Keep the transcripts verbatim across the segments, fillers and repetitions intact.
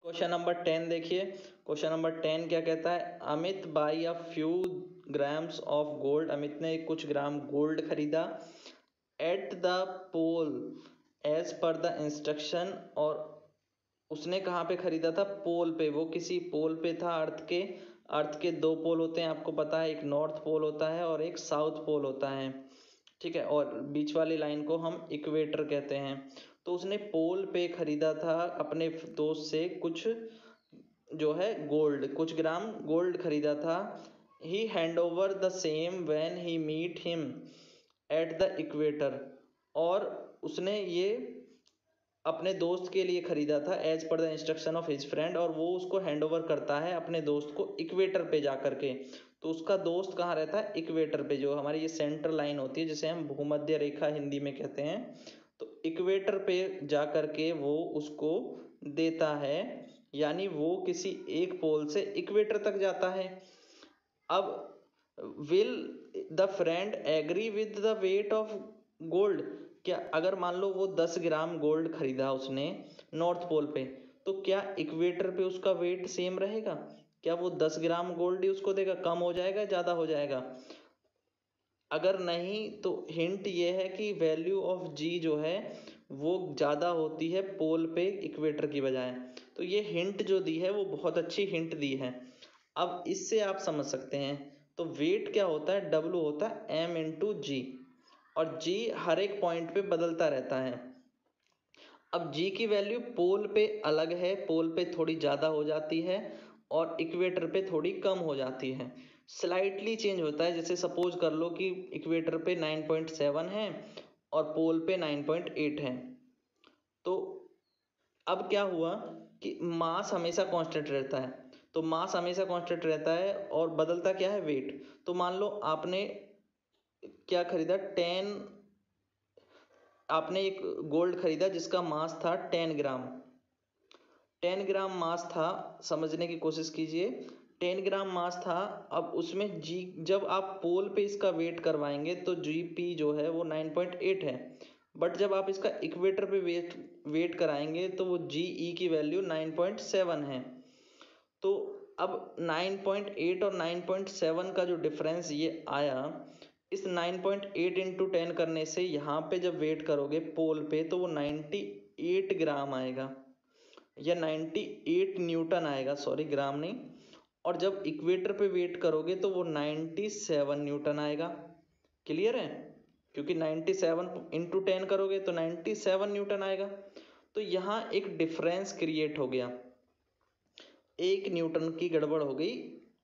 Question number ten देखिए। Question number ten क्या कहता है, Amit buy a few grams of gold. Amit ने कुछ ग्राम गोल्ड खरीदा at the pole as per the instruction. और उसने कहाँ पे खरीदा था? पोल पे। वो किसी पोल पे था अर्थ के। अर्थ के दो पोल होते हैं, आपको पता है, एक नॉर्थ पोल होता है और एक साउथ पोल होता है, ठीक है। और बीच वाली लाइन को हम इक्वेटर कहते हैं। तो उसने पोल पे खरीदा था अपने दोस्त से कुछ जो है गोल्ड, कुछ ग्राम गोल्ड खरीदा था। He hand over the same when he meet him at the equator. और उसने ये अपने दोस्त के लिए खरीदा था as per the instruction of his friend, और वो उसको हैंड ओवर करता है अपने दोस्त को इक्वेटर पे जा करके। तो उसका दोस्त कहाँ रहता है? इक्वेटर पे, जो हमारी ये सेंटर लाइन होती है जिसे हम भूमध्य रेखा हिंदी में कहते हैं। तो इक्वेटर पे जा करके वो उसको देता है, यानी वो किसी एक पोल से इक्वेटर तक जाता है। अब will the friend agree with the weight of gold? क्या अगर मान लो वो दस ग्राम गोल्ड खरीदा उसने नॉर्थ पोल पे, तो क्या इक्वेटर पे उसका वेट सेम रहेगा? क्या वो दस ग्राम गोल्ड ही उसको देगा? कम हो जाएगा, ज़्यादा हो जाएगा? अगर नहीं तो हिंट ये है कि वैल्यू ऑफ जी जो है वो ज़्यादा होती है पोल पे इक्वेटर की बजाय। तो ये हिंट जो दी है वो बहुत अच्छी हिंट दी है। अब इससे आप समझ सकते हैं। तो वेट क्या होता है? डब्लू होता है एम इंटू जी, और जी हर एक पॉइंट पे बदलता रहता है। अब जी की वैल्यू पोल पे अलग है, पोल पे थोड़ी ज़्यादा हो जाती है और इक्वेटर पे थोड़ी कम हो जाती है, स्लाइटली चेंज होता है। जैसे सपोज कर लो कि इक्वेटर पे नाइन पॉइंट सेवन है और पोल पे नाइन पॉइंट एट है। तो अब क्या हुआ कि मास हमेशा कांस्टेंट रहता है। तो मास हमेशा कांस्टेंट रहता है और बदलता क्या है? वेट। तो मान लो आपने क्या खरीदा? टेन आपने एक गोल्ड खरीदा जिसका मास था टेन ग्राम। टेन ग्राम मास था, समझने की कोशिश कीजिए। टेन ग्राम मास था। अब उसमें जी, जब आप पोल पे इसका वेट करवाएंगे तो जी पी जो है वो नाइन पॉइंट एट है। बट जब आप इसका इक्वेटर पे वेट वेट कराएंगे तो वो जी ई की वैल्यू नाइन पॉइंट सेवन है। तो अब नाइन पॉइंट एट और नाइन पॉइंट सेवन का जो डिफरेंस ये आया, इस nine point eight into ten करने से यहाँ पे जब वेट करोगे पोल पे तो वो नाइन्टी एट ग्राम आएगा, या नाइन्टी एट न्यूटन आएगा, सॉरी ग्राम नहीं। और जब इक्वेटर पे वेट करोगे तो वो नाइन्टी सेवन न्यूटन आएगा। क्लियर है? क्योंकि नाइन्टी सेवन इंटू टेन करोगे तो नाइन्टी सेवन न्यूटन आएगा। तो यहाँ एक डिफरेंस क्रिएट हो गया, एक न्यूटन की गड़बड़ हो गई।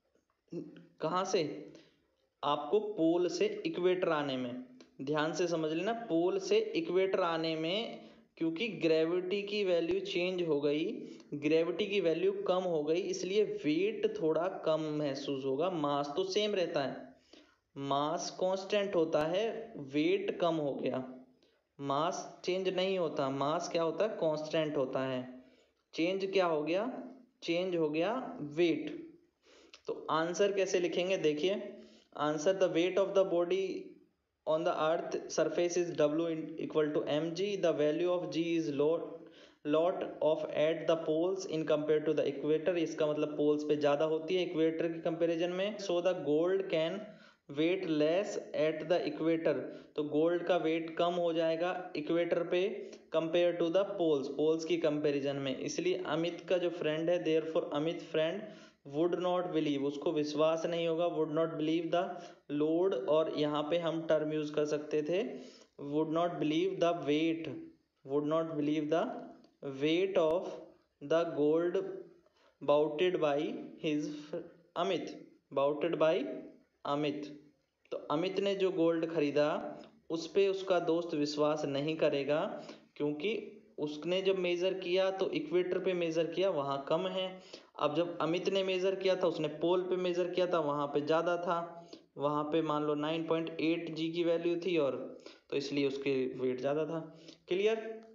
कहाँ से? आपको पोल से इक्वेटर आने में, ध्यान से समझ लेना, पोल से इक्वेटर आने में, क्योंकि ग्रेविटी की वैल्यू चेंज हो गई, ग्रेविटी की वैल्यू कम हो गई, इसलिए वेट थोड़ा कम महसूस होगा। मास तो सेम रहता है, मास कांस्टेंट होता है, वेट कम हो गया। मास चेंज नहीं होता, मास क्या होता है? कांस्टेंट होता है। चेंज क्या हो गया? चेंज हो गया वेट। तो आंसर कैसे लिखेंगे? देखिए answer, the weight of the body on the earth surface is W equal to mg. The value of g is lot lot of at the poles in compared to the equator. इसका मतलब poles पे ज़्यादा होती है equator के comparison में। so the gold can weight less at the equator, तो gold का वेट कम हो जाएगा इक्वेटर पे compare to the poles, poles की कंपैरिजन में। इसलिए अमित का जो फ्रेंड है, therefore Amit friend would not believe, उसको विश्वास नहीं होगा, would not believe the load, और यहाँ पे हम टर्म यूज कर सकते थे would not believe the weight, would not believe the weight of the gold बाउटेड by his Amit, bought by Amit. तो अमित ने जो गोल्ड खरीदा उस पे उसका दोस्त विश्वास नहीं करेगा, क्योंकि उसने जब मेज़र किया तो इक्वेटर पे मेज़र किया, वहाँ कम है। अब जब अमित ने मेज़र किया था, उसने पोल पे मेज़र किया था, वहाँ पे ज़्यादा था, वहाँ पे मान लो नाइन पॉइंट एट जी की वैल्यू थी, और तो इसलिए उसके वेट ज़्यादा था। क्लियर?